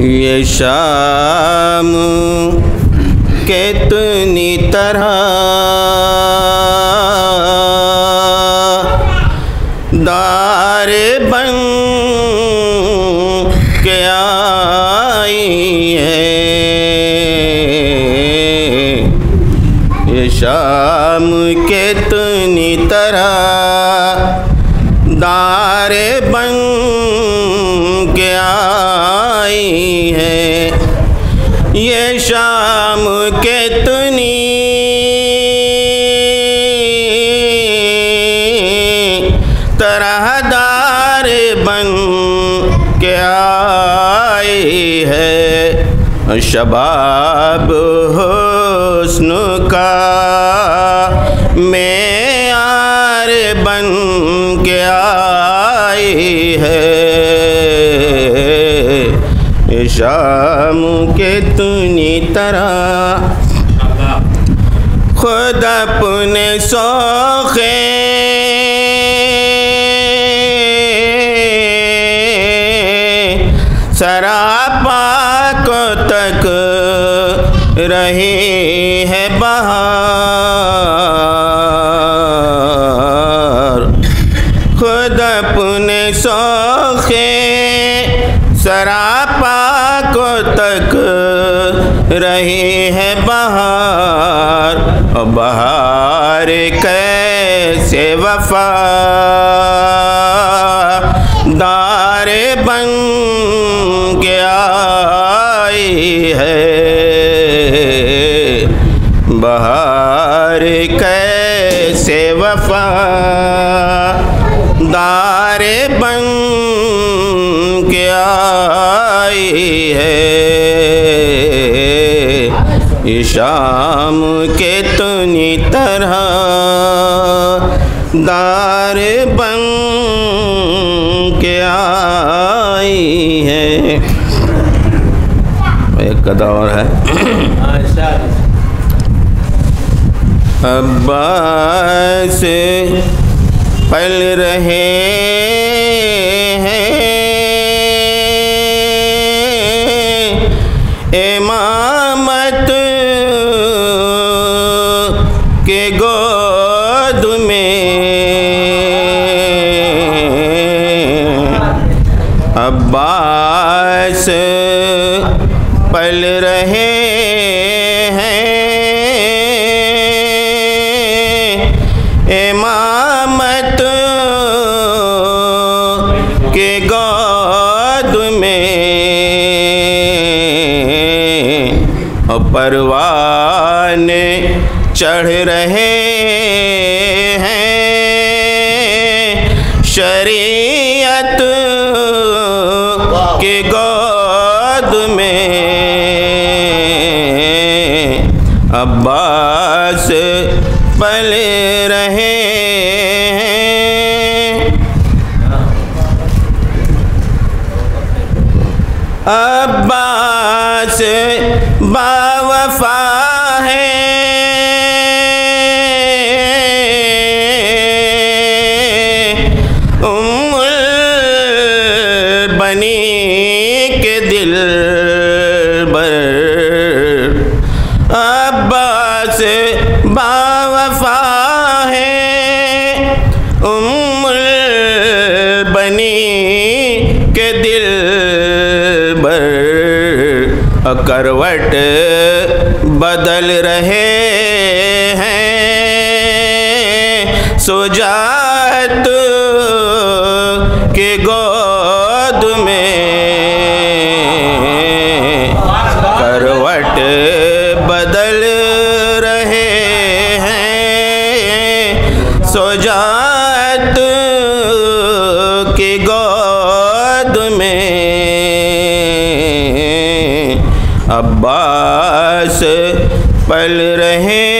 ये शाम कितनी तरह दारे बन के आई है। ये शाम कितनी तरह दारे बन के आई है। ये शाम कितनी तरह दारे बन के आई है। शबाब हुस्न का मेयार बन के आई है। ये शाम कितनी तरह खुद अपने शौक़े सरापा को तक रही है बहार। खुद अपने शौक़े सरापा को तक रही है बहार। और बहार कैसे वफा दारे बन के आई है। बहार कैसे वफा दारे बन के आई है। ये शाम कितनी तरह दारे बन के आई है। एक कदा और है। अब्बास पल रहे हैं इमामत के गोद में। अब्बास पल रहे इमामत के गोद में। और परवाने चढ़ रहे हैं शरीयत के गोद में। अब्बास पल रहे हैं। अब्बास बावफा है उम्मुल बनी के दिल बर। अब्बास बावफा है उम्मुल बनी के दिल बर। करवट बदल रहे हैं सुजात के गोद में। करवट बदल रहे हैं सुजात के गोद में। अब्बास पल रहे